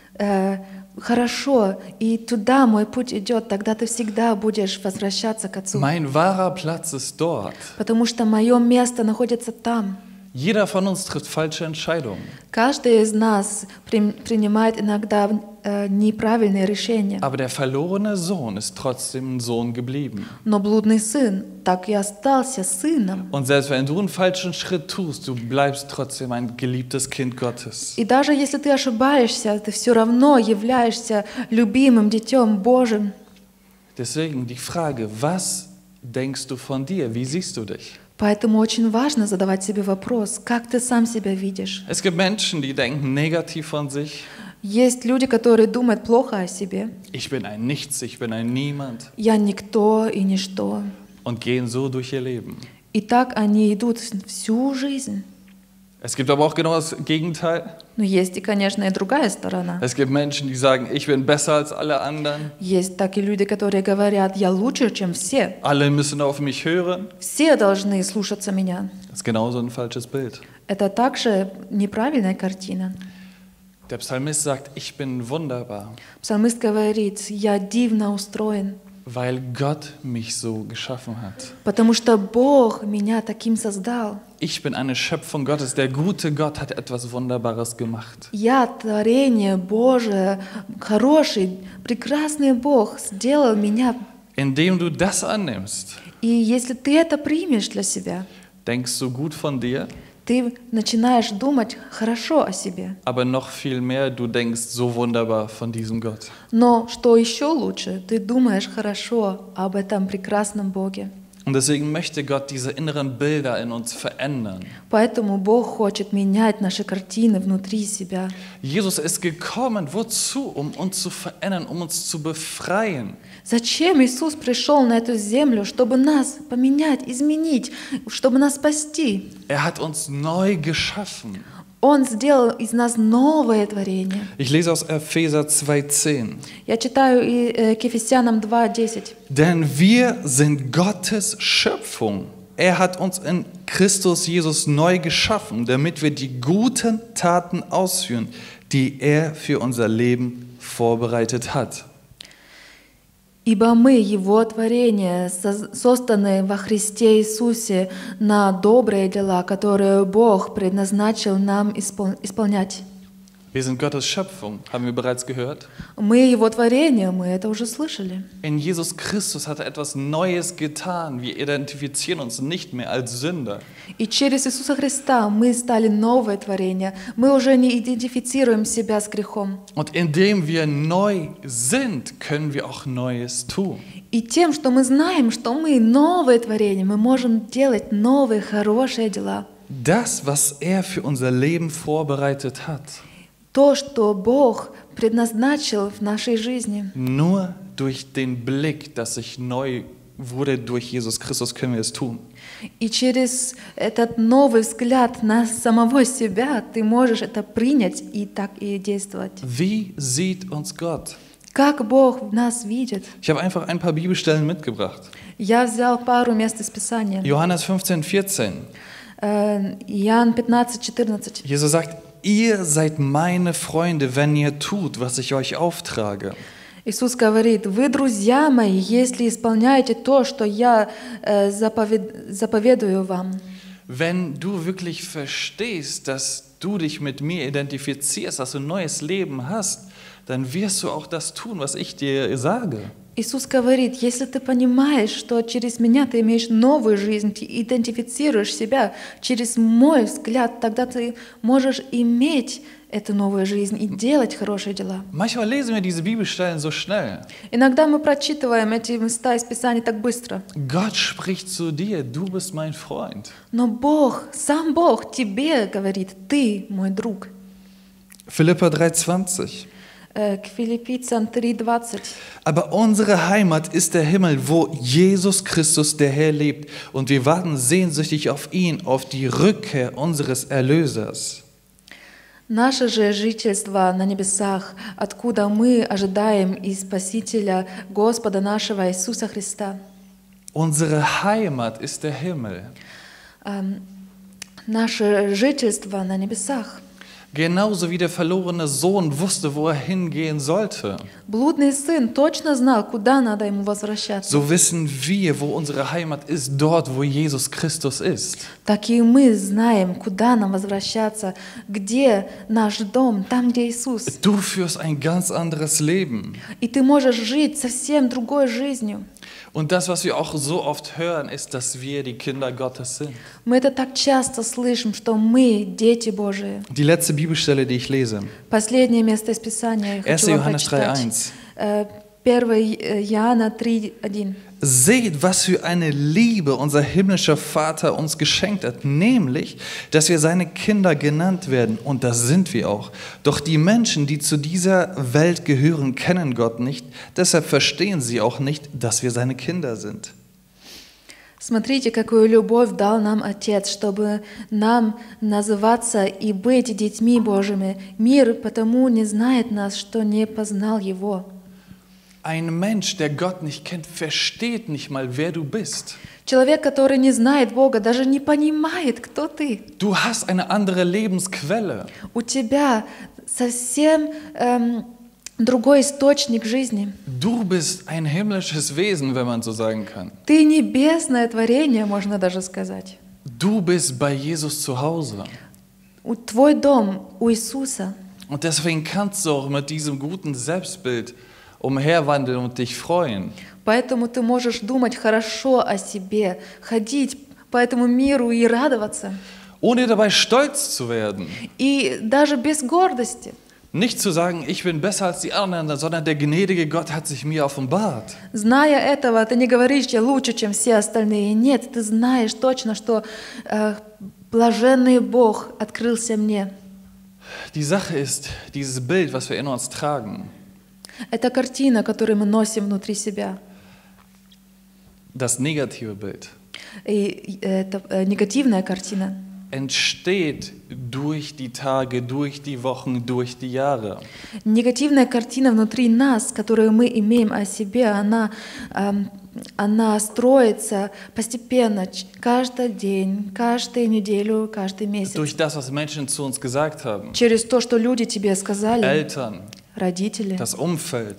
[SPEAKER 1] хорошо, и туда мой путь идет, тогда ты всегда будешь возвращаться к Отцу.
[SPEAKER 2] Mein wahrer Platz ist dort.
[SPEAKER 1] Потому что мое место находится там.
[SPEAKER 2] Jeder von uns trifft falsche Entscheidungen.
[SPEAKER 1] Каждый из нас принимает иногда неправильные решения.
[SPEAKER 2] Aber der verlorene Sohn ist trotzdem ein Sohn geblieben.
[SPEAKER 1] Но блудный сын так и остался сыном.
[SPEAKER 2] Und selbst wenn du einen falschen Schritt tust, du bleibst trotzdem ein geliebtes Kind Gottes.
[SPEAKER 1] И даже если ты ошибаешься, ты все равно являешься любимым детем Божьим.
[SPEAKER 2] Deswegen die Frage, was denkst du von dir? Wie siehst du dich?
[SPEAKER 1] Поэтому очень важно задавать себе вопрос, как ты сам себя видишь.
[SPEAKER 2] Es gibt Menschen, die denken negativ von sich.
[SPEAKER 1] Есть люди, которые думают плохо о себе.
[SPEAKER 2] Ich bin ein Nichts, ich bin ein Niemand.
[SPEAKER 1] Я никто и ничто.
[SPEAKER 2] Und gehen so durch ihr Leben.
[SPEAKER 1] И так они идут всю жизнь.
[SPEAKER 2] Es gibt aber auch genau das Gegenteil.
[SPEAKER 1] Но есть и, конечно, и другая сторона.
[SPEAKER 2] Es gibt Menschen, die sagen, ich bin besser als alle anderen.
[SPEAKER 1] Есть такие люди, которые говорят, я лучше, чем все.
[SPEAKER 2] Alle müssen auf mich hören.
[SPEAKER 1] Все должны слушаться меня.
[SPEAKER 2] Das ist genauso ein falsches Bild.
[SPEAKER 1] Это также неправильная картина.
[SPEAKER 2] Der Psalmist sagt, ich bin wunderbar,
[SPEAKER 1] Псалмист говорит, я дивно устроен,
[SPEAKER 2] weil Gott mich so geschaffen hat.
[SPEAKER 1] потому что Бог меня таким создал.
[SPEAKER 2] Ich bin eine Schöpfung Gottes. Der gute Gott hat etwas Wunderbares gemacht.
[SPEAKER 1] Я творение Божие, хороший, прекрасный Бог сделал меня.
[SPEAKER 2] Indem du das annimmst,
[SPEAKER 1] И если ты это примешь для себя,
[SPEAKER 2] denkst du gut von dir,
[SPEAKER 1] ты начинаешь думать хорошо о себе.
[SPEAKER 2] aber noch viel mehr, du denkst so wunderbar von diesem Gott.
[SPEAKER 1] Но что еще лучше, ты думаешь хорошо об этом прекрасном Боге.
[SPEAKER 2] Und deswegen möchte Gott diese inneren Bilder in uns verändern.
[SPEAKER 1] Поэтому Бог хочет менять наши картины внутри себя.
[SPEAKER 2] Jesus ist gekommen, wozu? Um uns zu verändern, um uns zu befreien.
[SPEAKER 1] Зачем Иисус пришел на эту землю, чтобы нас поменять, изменить, чтобы нас спасти?
[SPEAKER 2] Er hat uns neu geschaffen.
[SPEAKER 1] Он сделал из нас новое творение.
[SPEAKER 2] Ich lese aus Epheser 2,10.
[SPEAKER 1] Я читаю к Ефесянам 2:10.
[SPEAKER 2] Denn wir sind Gottes Schöpfung. Er hat uns in Christus Jesus neu geschaffen, damit wir die guten Taten ausführen, die er für unser Leben vorbereitet hat.
[SPEAKER 1] Ибо мы, Его творение, созданы во Христе Иисусе на добрые дела, которые Бог предназначил нам исполнять.
[SPEAKER 2] Wir sind Gottes Schöpfung, haben wir bereits gehört.
[SPEAKER 1] Мы Его творение, мы это уже слышали.
[SPEAKER 2] In Jesus Christus hat er etwas Neues getan. Wir identifizieren uns nicht mehr als Sünder.
[SPEAKER 1] И через Иисуса Христа мы стали новое творение. Мы уже не идентифицируем себя с грехом.
[SPEAKER 2] Und indem wir neu sind, können wir auch Neues tun.
[SPEAKER 1] И тем, что мы знаем, что мы новое творение, мы можем делать новые, хорошие дела.
[SPEAKER 2] Das, was er für unser Leben vorbereitet hat.
[SPEAKER 1] То, что Бог предназначил в нашей жизни.
[SPEAKER 2] Nur durch den Blick, dass sich neu wurde durch Jesus Christus, können wir es tun.
[SPEAKER 1] И через этот новый взгляд на самого себя ты можешь это принять и так и действовать.
[SPEAKER 2] Wie sieht uns Gott?
[SPEAKER 1] Как Бог нас видит?
[SPEAKER 2] Ich habe einfach ein paar Bibelstellen mitgebracht.
[SPEAKER 1] Я взял пару мест из Писания.
[SPEAKER 2] Johannes 15,14.
[SPEAKER 1] Иоанн 15:14.
[SPEAKER 2] Jesus sagt, ihr seid meine Freunde, wenn ihr tut, was ich euch auftrage.
[SPEAKER 1] Иисус говорит, вы друзья мои, если исполняете то, что я заповедую вам.
[SPEAKER 2] Wenn du wirklich verstehst, dass du dich mit mir identifizierst, dass du ein neues Leben hast, dann wirst du auch das tun, was ich dir sage.
[SPEAKER 1] Иисус говорит, если ты понимаешь, что через меня ты имеешь новую жизнь, ты идентифицируешь себя через мой взгляд, тогда ты можешь иметь эту новую жизнь и делать хорошие дела.
[SPEAKER 2] Manchmal lesen wir diese Bibelstellen so schnell.
[SPEAKER 1] Иногда мы прочитываем эти места из Писания так быстро.
[SPEAKER 2] Gott spricht zu dir, du bist mein Freund.
[SPEAKER 1] Но Бог, сам Бог тебе говорит, ты мой друг.
[SPEAKER 2] Philipper 3,20.
[SPEAKER 1] К Филиппийцам 3:20.
[SPEAKER 2] Aber unsere Heimat ist der Himmel, wo Jesus Christus der Herr lebt, und wir warten sehnsüchtig auf ihn, auf die Rückkehr unseres Erlösers.
[SPEAKER 1] Наше же жительство на небесах, откуда мы ожидаем и Спасителя Господа нашего Иисуса Христа.
[SPEAKER 2] Unsere Heimat ist der Himmel.
[SPEAKER 1] Наше жительство на небесах.
[SPEAKER 2] Genauso wie der verlorene Sohn wusste, wo er hingehen sollte.
[SPEAKER 1] Блудный сын точно знал, куда надо ему возвращаться.
[SPEAKER 2] So wissen wir, wo unsere Heimat ist, dort, wo Jesus Christus ist.
[SPEAKER 1] Так и мы знаем, куда нам возвращаться, где наш дом, там, где Иисус.
[SPEAKER 2] Du führst ein ganz anderes Leben.
[SPEAKER 1] И ты можешь жить совсем другой жизнью.
[SPEAKER 2] Und das, was wir auch so oft hören, ist, dass wir die Kinder Gottes sind.
[SPEAKER 1] Мы это так часто слышим, что мы дети Божии.
[SPEAKER 2] Die letzte Bibelstelle, die ich lese.
[SPEAKER 1] Последнее место из Писания я
[SPEAKER 2] 1.
[SPEAKER 1] хочу вам
[SPEAKER 2] Johannes
[SPEAKER 1] прочитать.
[SPEAKER 2] 3,1.
[SPEAKER 1] 1 Иоанна 3,1.
[SPEAKER 2] Seht, was für eine Liebe unser himmlischer Vater uns geschenkt hat, nämlich, dass wir seine Kinder genannt werden. Und das sind wir auch. Doch die Menschen, die zu dieser Welt gehören, kennen Gott nicht. Deshalb verstehen sie auch nicht, dass wir seine Kinder sind.
[SPEAKER 1] Смотрите, какую любовь дал нам Отец, чтобы нам называться и быть детьми Божьими. Мир потому не знает нас, что не познал Его.
[SPEAKER 2] Ein Mensch, der Gott nicht kennt, versteht nicht mal, wer du bist.
[SPEAKER 1] Человек, который не знает Бога, даже не понимает, кто ты.
[SPEAKER 2] Du hast eine andere Lebensquelle.
[SPEAKER 1] У тебя совсем другой источник жизни.
[SPEAKER 2] Du bist ein himmlisches Wesen, wenn man so sagen kann.
[SPEAKER 1] Ты небесное творение, можно даже сказать.
[SPEAKER 2] Du bist bei Jesus zu Hause.
[SPEAKER 1] Твой дом у Иисуса.
[SPEAKER 2] Und deswegen kannst du auch mit diesem guten Selbstbild umherwandeln und dich freuen.
[SPEAKER 1] Поэтому ты можешь думать хорошо о себе, ходить по этому миру и радоваться.
[SPEAKER 2] Ohne dabei stolz zu werden.
[SPEAKER 1] И даже без гордости.
[SPEAKER 2] Nicht zu sagen, ich bin besser als die anderen, sondern der gnädige Gott hat sich mir offenbart.
[SPEAKER 1] Зная этого, ты не говоришь, я лучше, чем все остальные. Нет, ты знаешь точно, что блаженный Бог открылся мне.
[SPEAKER 2] Die Sache ist, dieses Bild, was wir in uns tragen,
[SPEAKER 1] Это картина, которую мы носим внутри себя.
[SPEAKER 2] das negative Bild,
[SPEAKER 1] И это негативная картина.
[SPEAKER 2] entsteht durch die Tage, durch die Wochen, durch die Jahre.
[SPEAKER 1] Негативная картина внутри нас, которую мы имеем о себе, она строится постепенно, каждый день, каждую неделю, каждый месяц.
[SPEAKER 2] Durch das, was Menschen zu uns gesagt haben.
[SPEAKER 1] Через то, что люди тебе сказали,
[SPEAKER 2] Eltern,
[SPEAKER 1] родители,
[SPEAKER 2] das Umfeld,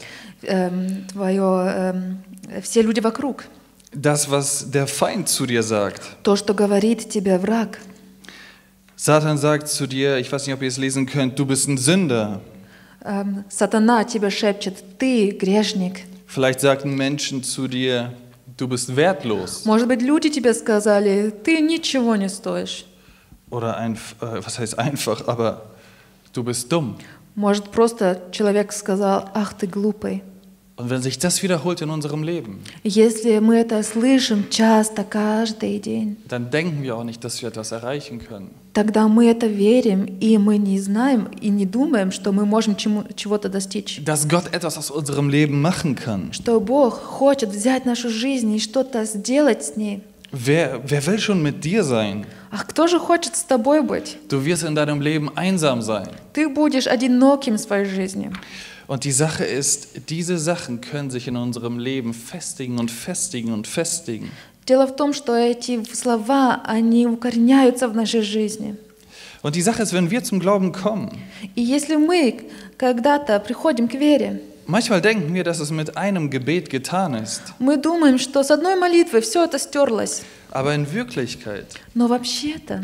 [SPEAKER 1] все люди вокруг.
[SPEAKER 2] das, was der Feind zu dir sagt.
[SPEAKER 1] То, что говорит тебе враг.
[SPEAKER 2] Satan sagt zu dir, ich weiß nicht, ob ihr es lesen könnt, du bist ein Sünder.
[SPEAKER 1] Сатана тебе шепчет, ты грешник.
[SPEAKER 2] Vielleicht sagten Menschen zu dir, du bist wertlos.
[SPEAKER 1] Может быть, люди тебе сказали, ты ничего не стоишь.
[SPEAKER 2] Oder was heißt einfach, aber du bist dumm.
[SPEAKER 1] Может, просто человек сказал, ах, ты глупый.
[SPEAKER 2] Und wenn sich das wiederholt in unserem Leben,
[SPEAKER 1] Если мы это слышим часто, каждый день,
[SPEAKER 2] dann denken wir auch nicht, dass wir etwas erreichen können.
[SPEAKER 1] тогда мы это верим, и мы не знаем и не думаем, что мы можем чего-то достичь.
[SPEAKER 2] Dass Gott etwas aus unserem Leben machen kann.
[SPEAKER 1] Что Бог хочет взять нашу жизнь и что-то сделать с ней.
[SPEAKER 2] Wer will schon mit dir sein?
[SPEAKER 1] А кто же хочет с тобой быть?
[SPEAKER 2] Du wirst in deinem Leben einsam sein.
[SPEAKER 1] Ты будешь одиноким в своей жизни.
[SPEAKER 2] Und die Sache ist, diese Sachen können sich in unserem Leben festigen und festigen und festigen.
[SPEAKER 1] Дело в том, что эти слова, они укореняются в нашей жизни.
[SPEAKER 2] Und die Sache ist, wenn wir zum Glauben kommen,
[SPEAKER 1] И если мы когда-то приходим к вере,
[SPEAKER 2] manchmal denken wir, dass es mit einem Gebet getan ist.
[SPEAKER 1] мы думаем, что с одной молитвой все это стерлось.
[SPEAKER 2] Aber in Wirklichkeit
[SPEAKER 1] Но вообще-то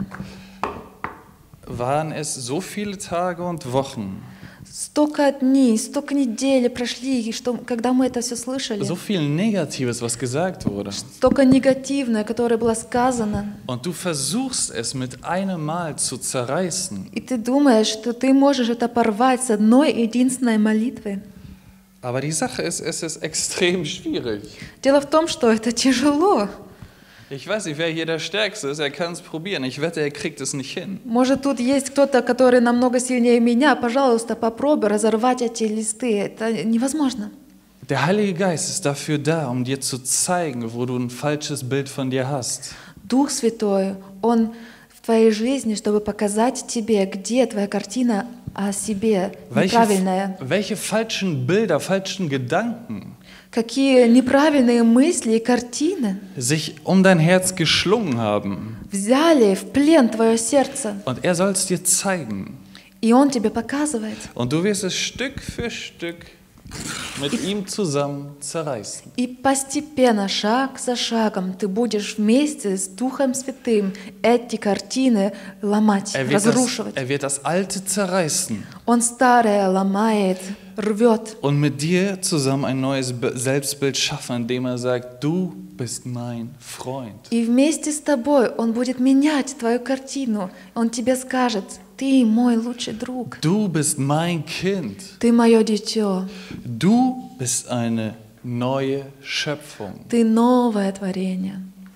[SPEAKER 2] waren es so viele Tage und Wochen,
[SPEAKER 1] столько дней, столько недель прошли, что, когда мы это все слышали,
[SPEAKER 2] so viel Negatives, was gesagt wurde.
[SPEAKER 1] столько негативное, которое было сказано,
[SPEAKER 2] Und du versuchst es mit einem Mal zu zerreißen.
[SPEAKER 1] и ты думаешь, что ты можешь это порвать с одной единственной молитвой.
[SPEAKER 2] Aber die Sache ist, es ist extrem schwierig.
[SPEAKER 1] Дело в том, что это тяжело.
[SPEAKER 2] Ich weiß nicht, wer hier der Stärkste ist, er kann es probieren. Ich wette, er kriegt es nicht hin.
[SPEAKER 1] Может, тут есть кто-то, который намного сильнее меня. Пожалуйста, попробуй разорвать эти листы. Это невозможно.
[SPEAKER 2] Der Heilige Geist ist dafür da, um dir zu zeigen, wo du ein falsches Bild von dir hast.
[SPEAKER 1] Дух Святой, Он твоей жизни, чтобы показать тебе, где твоя картина о себе неправильная.
[SPEAKER 2] Welche falschen Bilder, falschen Gedanken
[SPEAKER 1] Какие неправильные мысли и картины
[SPEAKER 2] sich um dein Herz geschlungen haben.
[SPEAKER 1] взяли в плен твое сердце.
[SPEAKER 2] Und er soll es dir zeigen.
[SPEAKER 1] И Он тебе показывает.
[SPEAKER 2] Und du wirst es Stück für Stück mit ihm zusammen zerreißen.
[SPEAKER 1] И постепенно, шаг за шагом, ты будешь вместе с Духом Святым эти картины ломать, разрушивать.
[SPEAKER 2] Er wird das Alte zerreißen.
[SPEAKER 1] Он старое ломает, рвет.
[SPEAKER 2] Und mit dir zusammen ein neues Selbstbild schaffen, indem er sagt, du bist mein Freund.
[SPEAKER 1] И вместе с тобой Он будет менять твою картину. Он тебе скажет: ты мой лучший друг.
[SPEAKER 2] Du bist mein Kind.
[SPEAKER 1] Ты мое дитё.
[SPEAKER 2] Du bist eine neue Schöpfung.
[SPEAKER 1] Ты новое творение.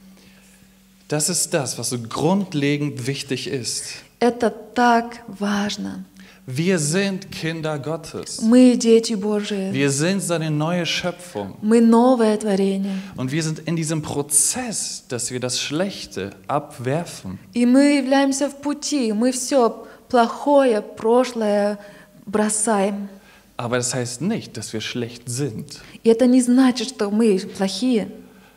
[SPEAKER 2] Das ist das, was so grundlegend wichtig ist.
[SPEAKER 1] Это так важно.
[SPEAKER 2] Wir sind Kinder Gottes.
[SPEAKER 1] Мы дети Божии.
[SPEAKER 2] Wir sind seine neue Schöpfung.
[SPEAKER 1] Мы новое творение.
[SPEAKER 2] Und wir sind in diesem Prozess, dass wir das Schlechte abwerfen.
[SPEAKER 1] И мы являемся в пути. Мы все плохое, прошлое бросаем.
[SPEAKER 2] Aber das heißt nicht, dass wir schlecht sind.
[SPEAKER 1] И это не значит, что мы плохие.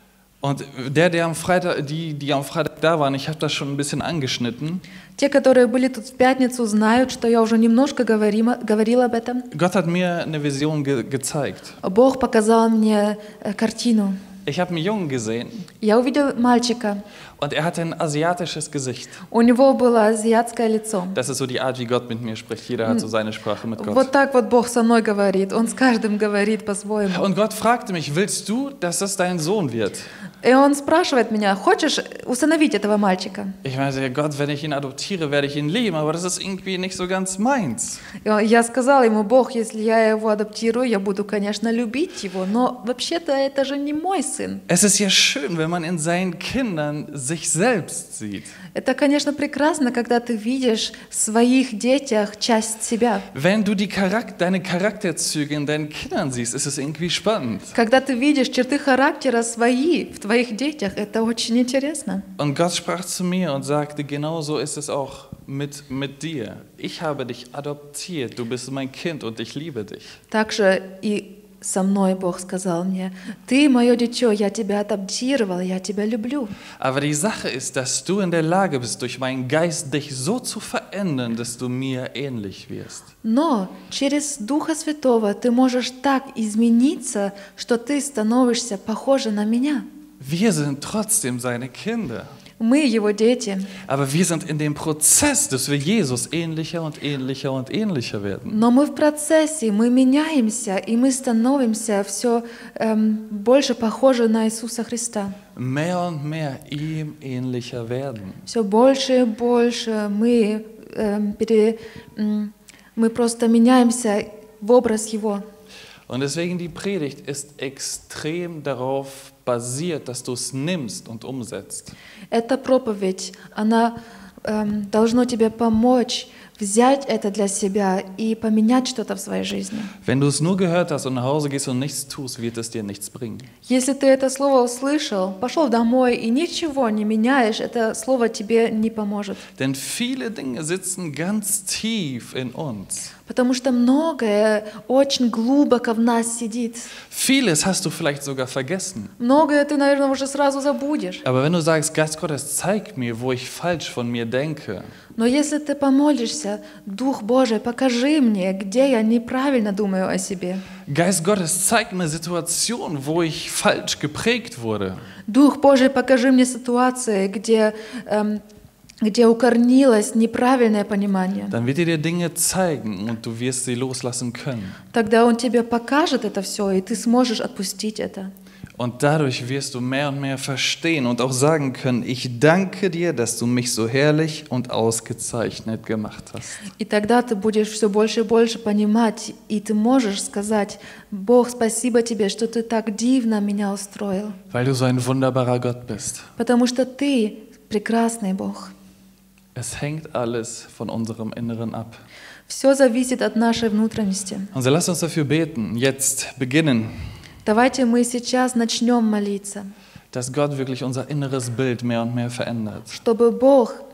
[SPEAKER 2] Und der am Freitag, die am Freitag da waren, ich habe das schon ein bisschen angeschnitten.
[SPEAKER 1] Те, которые были тут в пятницу, знают, что я уже немножко говорила об этом.
[SPEAKER 2] Gott hat mir eine Vision gezeigt.
[SPEAKER 1] Бог показал мне картину.
[SPEAKER 2] Ich habe einen Jungen gesehen
[SPEAKER 1] Я увидел мальчика.
[SPEAKER 2] und er hatte ein asiatisches Gesicht.
[SPEAKER 1] У него было азиатское лицо.
[SPEAKER 2] Das ist so die Art, wie Gott mit mir spricht. Jeder hat so seine Sprache mit Gott.
[SPEAKER 1] Вот так вот Бог со мной говорит. Он с каждым говорит по-своему.
[SPEAKER 2] Und Gott fragte mich, willst du, dass das dein Sohn wird?
[SPEAKER 1] И он спрашивает меня: хочешь усыновить этого мальчика?
[SPEAKER 2] Ich meinte, ja Gott, wenn ich ihn adoptiere, werde ich ihn lieben, aber das ist irgendwie nicht so ganz meins.
[SPEAKER 1] Я сказала ему: Бог, если я его адаптирую, я буду, конечно, любить его, но вообще-то это же не мой сын.
[SPEAKER 2] Es ist ja schön, wenn man in seinen Kindern sich selbst sieht.
[SPEAKER 1] Это, конечно, прекрасно, когда ты видишь в своих детях часть себя.
[SPEAKER 2] Wenn du deine Charakterzüge in deinen Kindern siehst, ist es irgendwie spannend.
[SPEAKER 1] Когда ты видишь черты характера свои в твоих детях, это очень интересно.
[SPEAKER 2] Und Gott sprach zu mir und sagte, genau so ist es auch mit dir. Ich habe dich adoptiert, du bist mein Kind und ich liebe dich.
[SPEAKER 1] Также и со мной Бог сказал мне: ты мое дитё, я тебя адаптировал, я тебя люблю.
[SPEAKER 2] Aber die Sache ist, dass du in der Lage bist, durch meinen Geist dich so zu verändern, dass du mir ähnlich wirst.
[SPEAKER 1] Но через Духа Святого ты можешь так измениться, что ты становишься похожа на меня.
[SPEAKER 2] Wir sind trotzdem seine Kinder.
[SPEAKER 1] Мы его дети.
[SPEAKER 2] Aber wir sind in dem Prozess, dass wir Jesus ähnlicher und ähnlicher und ähnlicher werden.
[SPEAKER 1] Но мы в процессе, мы меняемся, и мы становимся все больше похожи на Иисуса Христа.
[SPEAKER 2] Mehr und mehr ihm ähnlicher werden.
[SPEAKER 1] Все больше и больше мы просто меняемся в образ Его.
[SPEAKER 2] Und deswegen die Predigt ist extrem darauf basiert, dass du es nimmst und umsetzt.
[SPEAKER 1] Эта проповедь, она должна тебе помочь взять это для себя и поменять что-то в своей жизни.
[SPEAKER 2] Wenn du es nur gehört hast und nach Hause gehst und nichts tust, wird es dir nichts bringen.
[SPEAKER 1] Если ты это слово услышал, пошел домой и ничего не меняешь, это слово тебе не поможет.
[SPEAKER 2] Denn viele Dinge sitzen ganz tief in uns.
[SPEAKER 1] Потому что многое очень глубоко в нас сидит.
[SPEAKER 2] Vieles hast du vielleicht sogar vergessen.
[SPEAKER 1] Многое ты, наверное, уже сразу забудешь.
[SPEAKER 2] Aber wenn du sagst, Geist Gottes, zeig mir, wo ich falsch von mir denke.
[SPEAKER 1] Но если ты помолишься: Дух Божий, покажи мне, где я неправильно думаю о себе.
[SPEAKER 2] Geist Gottes, zeig mir Situationen, wo ich falsch geprägt wurde.
[SPEAKER 1] Дух Божий, покажи мне ситуации, где укорнилось неправильное понимание.
[SPEAKER 2] Dann wird er dir Dinge zeigen und du wirst sie loslassen können.
[SPEAKER 1] Тогда Он тебе покажет это все, и ты сможешь отпустить это.
[SPEAKER 2] Und dadurch wirst du mehr und mehr verstehen und auch sagen können, ich danke dir, dass du mich so herrlich und ausgezeichnet gemacht hast.
[SPEAKER 1] И тогда ты будешь все больше и больше понимать, и ты можешь сказать: Бог, спасибо тебе, что ты так дивно меня устроил.
[SPEAKER 2] Weil du so ein wunderbarer Gott bist.
[SPEAKER 1] Потому что ты прекрасный Бог.
[SPEAKER 2] Es hängt alles von unserem Inneren ab.
[SPEAKER 1] Все зависит от нашей внутренности.
[SPEAKER 2] Also lass uns dafür beten, jetzt beginnen.
[SPEAKER 1] Давайте мы сейчас начнем молиться,
[SPEAKER 2] Dass Gott wirklich unser inneres Bild mehr und mehr verändert.
[SPEAKER 1] чтобы Бог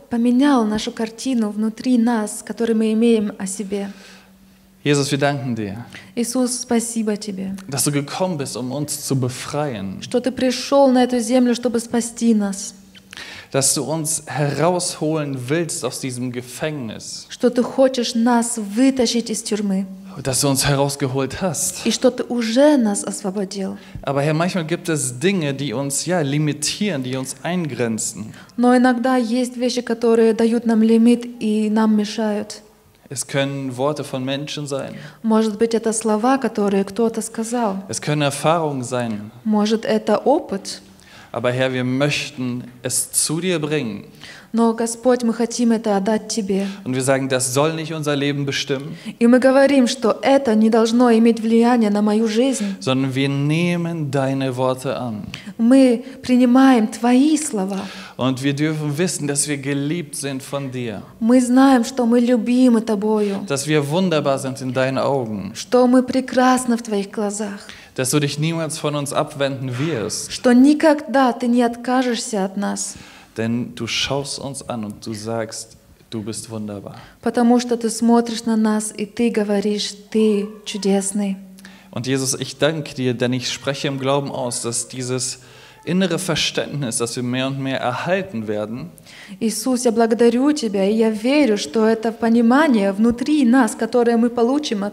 [SPEAKER 1] поменял нашу картину внутри нас, которую мы имеем о себе.
[SPEAKER 2] Jesus, wir danken dir,
[SPEAKER 1] Иисус, спасибо Тебе,
[SPEAKER 2] dass du gekommen bist, um uns zu befreien,
[SPEAKER 1] что Ты пришел на эту землю, чтобы спасти нас,
[SPEAKER 2] dass du uns herausholen willst aus diesem Gefängnis,
[SPEAKER 1] что Ты хочешь нас вытащить из тюрьмы,
[SPEAKER 2] dass du uns herausgeholt hast.
[SPEAKER 1] и что Ты уже нас освободил.
[SPEAKER 2] Aber Herr, manchmal gibt es Dinge, die uns limitieren, die uns eingrenzen.
[SPEAKER 1] Но иногда есть вещи, которые дают нам лимит и нам мешают.
[SPEAKER 2] Es können Worte von Menschen sein.
[SPEAKER 1] Может быть, это слова, которые кто-то сказал.
[SPEAKER 2] Es können Erfahrungen sein.
[SPEAKER 1] Может, это опыт.
[SPEAKER 2] Aber Herr, wir möchten es zu dir bringen.
[SPEAKER 1] Но, Господь, мы хотим это отдать Тебе.
[SPEAKER 2] Und wir sagen, das soll nicht unser Leben bestimmen,
[SPEAKER 1] И мы говорим, что это не должно иметь влияния на мою жизнь.
[SPEAKER 2] sondern wir nehmen deine Worte an.
[SPEAKER 1] Мы принимаем Твои слова.
[SPEAKER 2] Und wir dürfen wissen, dass wir geliebt sind von dir,
[SPEAKER 1] Мы знаем, что мы любимы Тобою,
[SPEAKER 2] dass wir wunderbar sind in deinen Augen,
[SPEAKER 1] что мы прекрасны в Твоих глазах,
[SPEAKER 2] dass du dich niemals von uns abwenden wirst,
[SPEAKER 1] что никогда Ты не откажешься от нас,
[SPEAKER 2] denn du schaust uns an und du sagst, du bist wunderbar.
[SPEAKER 1] потому что Ты смотришь на нас, и Ты говоришь, Ты чудесный.
[SPEAKER 2] Und Jesus, ich danke dir, denn ich spreche im Glauben aus, dass dieses innere Verständnis, das wir mehr und mehr erhalten werden,
[SPEAKER 1] Иисус, я благодарю Тебя, и я верю, что это понимание внутри нас, которое мы получим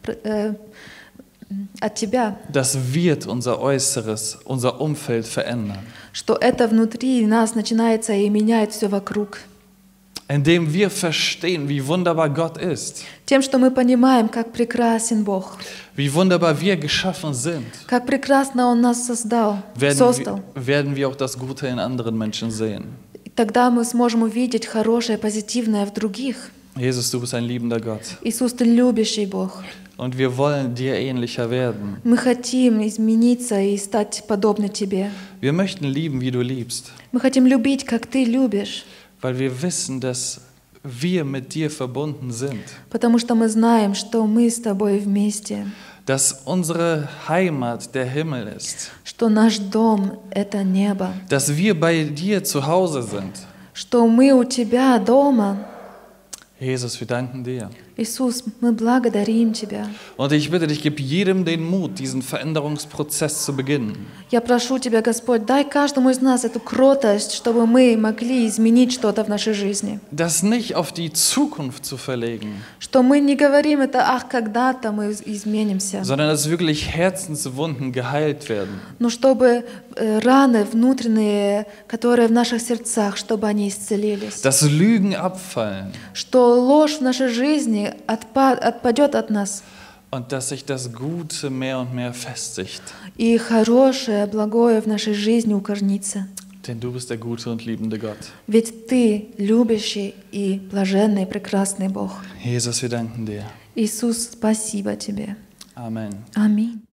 [SPEAKER 1] от Тебя,
[SPEAKER 2] das wird unser Äußeres, unser Umfeld verändern.
[SPEAKER 1] что это внутри нас начинается и меняет все вокруг.
[SPEAKER 2] Indem wir verstehen, wie wunderbar Gott ist,
[SPEAKER 1] Тем, что мы понимаем, как прекрасен Бог,
[SPEAKER 2] wie wunderbar wir geschaffen sind,
[SPEAKER 1] как прекрасно Он нас создал, создал.
[SPEAKER 2] werden wir auch das Gute in anderen Menschen sehen.
[SPEAKER 1] И тогда мы сможем увидеть хорошее, позитивное в других.
[SPEAKER 2] Jesus, du bist ein liebender Gott.
[SPEAKER 1] Иисус, Ты любящий Бог.
[SPEAKER 2] Und wir wollen dir ähnlicher werden.
[SPEAKER 1] Мы хотим измениться и стать подобны Тебе.
[SPEAKER 2] Wir möchten lieben, wie du liebst,
[SPEAKER 1] Мы хотим любить, как Ты любишь,
[SPEAKER 2] weil wir wissen, dass wir mit dir verbunden sind.
[SPEAKER 1] потому что мы знаем, что мы с Тобой вместе,
[SPEAKER 2] Dass unsere Heimat der Himmel ist.
[SPEAKER 1] что наш дом — это небо,
[SPEAKER 2] Dass wir bei dir zu Hause sind.
[SPEAKER 1] что мы у Тебя дома.
[SPEAKER 2] Jesus, wir danken dir.
[SPEAKER 1] Иисус, мы благодарим Тебя.
[SPEAKER 2] Und ich bitte dich, gib jedem den Mut, diesen Veränderungsprozess zu beginnen.
[SPEAKER 1] Я прошу Тебя, Господь, дай каждому из нас эту кротость, чтобы мы могли изменить что-то в нашей жизни.
[SPEAKER 2] Das nicht auf die Zukunft zu verlegen,
[SPEAKER 1] Что мы не говорим это, ах, когда-то мы изменимся,
[SPEAKER 2] sondern dass wirklich Herzenswunden geheilt werden.
[SPEAKER 1] но чтобы раны внутренние, которые в наших сердцах, чтобы они исцелились.
[SPEAKER 2] Dass Lügen abfallen
[SPEAKER 1] Что ложь в нашей жизни отпадет от нас,
[SPEAKER 2] und dass sich das Gute mehr und mehr festigt.
[SPEAKER 1] и хорошее, благое в нашей жизни укорнится.
[SPEAKER 2] Denn du bist der gute und liebende Gott.
[SPEAKER 1] Ведь Ты любящий и блаженный, прекрасный Бог.
[SPEAKER 2] Jesus, wir danken dir.
[SPEAKER 1] Иисус, спасибо Тебе.
[SPEAKER 2] Amen.
[SPEAKER 1] Аминь.